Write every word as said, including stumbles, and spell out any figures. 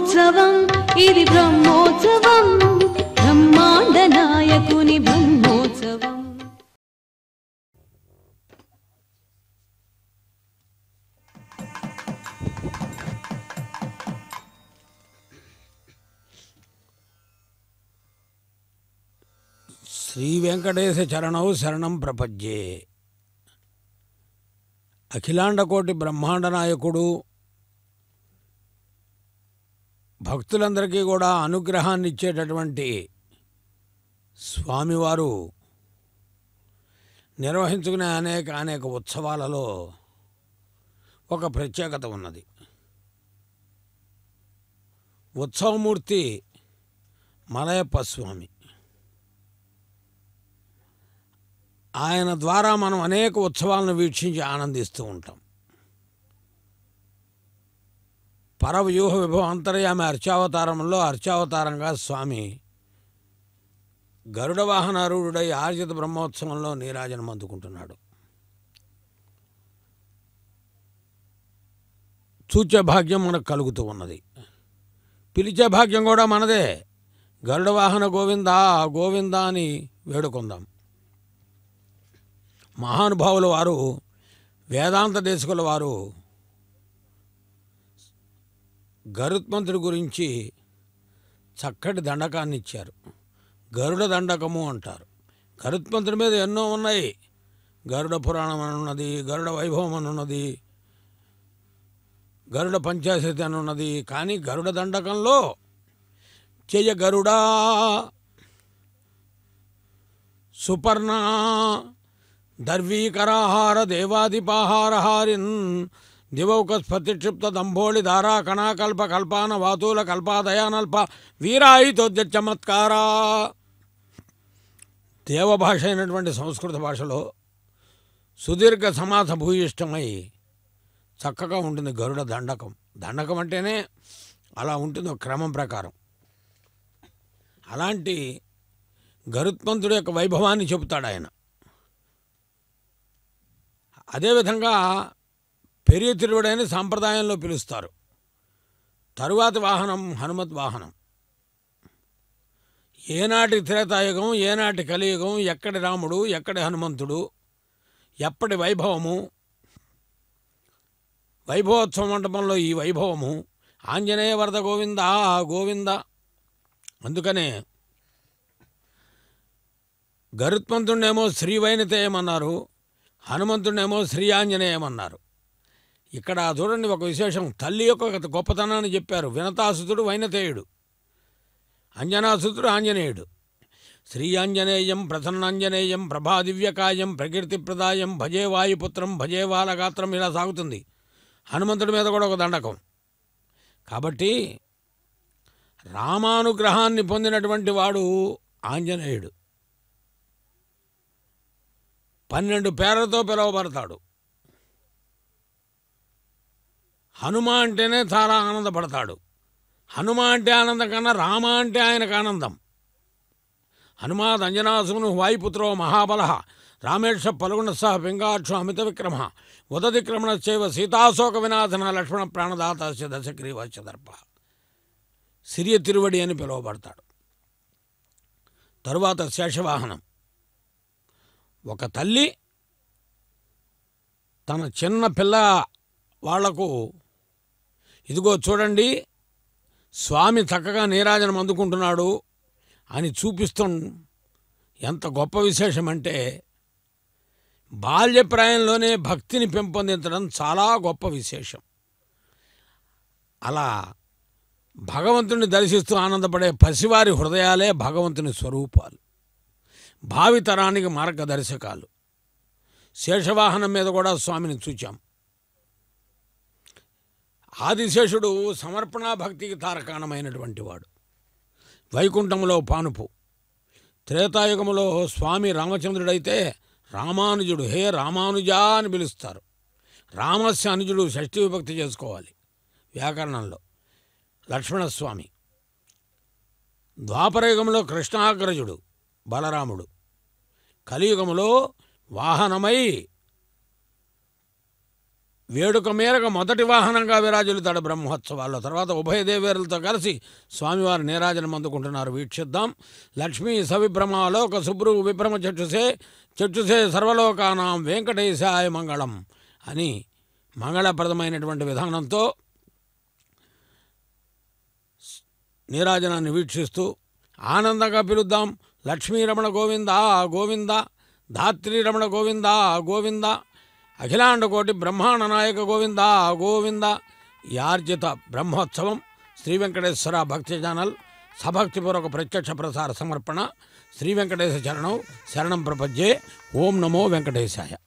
బ్రహ్మోత్సవం ఇది బ్రహ్మోత్సవం బ్రహ్మాండ నాయకుని బ్రహ్మోత్సవం. శ్రీ వెంకటేశ చరణౌ శరణం ప్రపద్యే. అఖిలాండకోటి బ్రహ్మాండ నాయకుడు, భక్తులందరికీ కూడా అనుగ్రహాన్ని ఇచ్చేటటువంటి స్వామివారు నిర్వహించుకునే అనేక అనేక ఉత్సవాలలో ఒక ప్రత్యేకత ఉన్నది. ఉత్సవమూర్తి మలయప్ప స్వామి. ఆయన ద్వారా మనం అనేక ఉత్సవాలను వీక్షించి ఆనందిస్తూ ఉంటాం. పరవ్యూహ విభవ అంతర్యామి అర్చావతారంలో అర్చావతారంగా స్వామి గరుడ వాహనారూఢుడై ఆర్జిత బ్రహ్మోత్సవంలో నీరాజనం అందుకుంటున్నాడు. చూచే భాగ్యం మనకు కలుగుతూ ఉన్నది. పిలిచే భాగ్యం కూడా మనదే. గరుడ వాహన గోవిందా గోవిందా అని వేడుకుందాం. మహానుభావుల వారు, వేదాంత దేశకుల వారు గరుత్మంతుడి గురించి చక్కటి దండకాన్ని ఇచ్చారు. గరుడ దండకము అంటారు. గరుత్మంతుడి మీద ఎన్నో ఉన్నాయి. గరుడ పురాణం అని ఉన్నది, గరుడ వైభవం అని ఉన్నది, గరుడ పంచాశతి అని ఉన్నది. కానీ గరుడ దండకంలో చెయ్య గరుడా సుపర్ణ దర్వీకరాహార దేవాదిపాహారహారిన్ దివౌకస్ఫతిక్షిప్త దంభోళి ధారా కణాకల్ప కల్పాన వాతూల కల్పాదయానల్ప వీరాయితోద్య చమత్కారా. దేవభాష అయినటువంటి సంస్కృత భాషలో సుదీర్ఘ సమాస భూయిష్టమై చక్కగా ఉంటుంది గరుడ దండకం. దండకం అంటేనే అలా ఉంటుంది ఒక క్రమం ప్రకారం. అలాంటి గరుత్మంతుడి యొక్క వైభవాన్ని చెబుతాడు ఆయన. అదేవిధంగా పెరియ తిరువుడని సాంప్రదాయంలో పిలుస్తారు. తరువాతి వాహనం హనుమత్ వాహనం. ఏనాటి త్రేతాయుగం, ఏనాటి కలియుగం, ఎక్కడి రాముడు, ఎక్కడి హనుమంతుడు, ఎప్పటి వైభవము, వైభవోత్సవ మండపంలో ఈ వైభవము. ఆంజనేయ వరద గోవింద గోవింద. అందుకనే గరుత్మంతుడినేమో శ్రీవైనతేయమన్నారు, హనుమంతుడినేమో శ్రీ ఆంజనేయమన్నారు. ఇక్కడ చూడండి ఒక విశేషం. తల్లి యొక్క గొప్పతనాన్ని చెప్పారు. వినతాసుతుడు వైనతేయుడు, అంజనాసుతుడు ఆంజనేయుడు. శ్రీ ఆంజనేయం ప్రసన్నాంజనేయం ప్రభాదివ్యకాయం ప్రకీర్తి ప్రదాయం భజే వాయుపుత్రం భజే బాలగాత్రం. ఇలా సాగుతుంది. హనుమంతుడి మీద కూడా ఒక దండకం. కాబట్టి రామానుగ్రహాన్ని పొందినటువంటి వాడు ఆంజనేయుడు. పన్నెండు పేర్లతో పిలువబడతాడు. హనుమ అంటేనే చాలా ఆనందపడతాడు. హనుమ అంటే ఆనందం కన్నా రామ అంటే ఆయనకు ఆనందం. హనుమాద్ అంజనాసును వాయుపుత్రో మహాబల రామేక్ష పలుగుణ సహ పింగాక్షు అమిత విక్రమ ఉదతిక్రమణశ్చైవ సీతాశోక వినాశన లక్ష్మణ ప్రాణదాతస్య దశగ్రీవస్య దర్భ. సిరియ తిరువడి అని పిలువబడతాడు. తరువాత శేషవాహనం. ఒక తల్లి తన చిన్న పిల్ల వాళ్లకు ఇదిగో చూడండి స్వామి చక్కగా నీరాజనం అందుకుంటున్నాడు అని చూపిస్తూ ఎంత గొప్ప విశేషం అంటే బాల్యప్రాయంలోనే భక్తిని పెంపొందించడం చాలా గొప్ప విశేషం. అలా భగవంతుని దర్శిస్తూ ఆనందపడే పసివారి హృదయాలే భగవంతుని స్వరూపాలు, భావితరానికి మార్గదర్శకాలు. శేషవాహనం మీద కూడా స్వామిని చూచాం. ఆదిశేషుడు సమర్పణా భక్తికి తారకాణమైనటువంటి వాడు. వైకుంఠంలో పానుపు. త్రేతాయుగములో స్వామి రామచంద్రుడైతే రామానుజుడు, హే రామానుజా అని పిలుస్తారు. రామస్య అనుజుడు షష్ఠీ విభక్తి చేసుకోవాలి వ్యాకరణంలో. లక్ష్మణస్వామి. ద్వాపరయుగంలో కృష్ణాగ్రజుడు బలరాముడు. కలియుగములో వాహనమై వేడుక మేరకు మొదటి వాహనంగా విరాజిల్లుతాడు బ్రహ్మోత్సవాల్లో. తర్వాత ఉభయ దేవేరులతో కలిసి స్వామివారి నీరాజనం అందుకుంటున్నారు. వీక్షిద్దాం. లక్ష్మీ సవిభ్రమాలోక శుభ్రు విభ్రమ చక్షుసే చక్షుసే సర్వలోకానాం వెంకటేశాయ మంగళం అని మంగళప్రదమైనటువంటి విధానంతో నీరాజనాన్ని వీక్షిస్తూ ఆనందంగా పిలుద్దాం. లక్ష్మీరమణ గోవింద గోవింద, ధాత్రీరమణ గోవింద గోవింద, అఖిలాండ కోటి బ్రహ్మాండ నాయక గోవింద గోవింద. ఈ ఆర్జిత బ్రహ్మోత్సవం శ్రీ వెంకటేశ్వర భక్తి ఛానల్ సభక్తిపూర్వక ప్రత్యక్ష ప్రసార సమర్పణ. శ్రీ వెంకటేశ చరణం శరణం ప్రపంచే. ఓం నమో వెంకటేశాయ.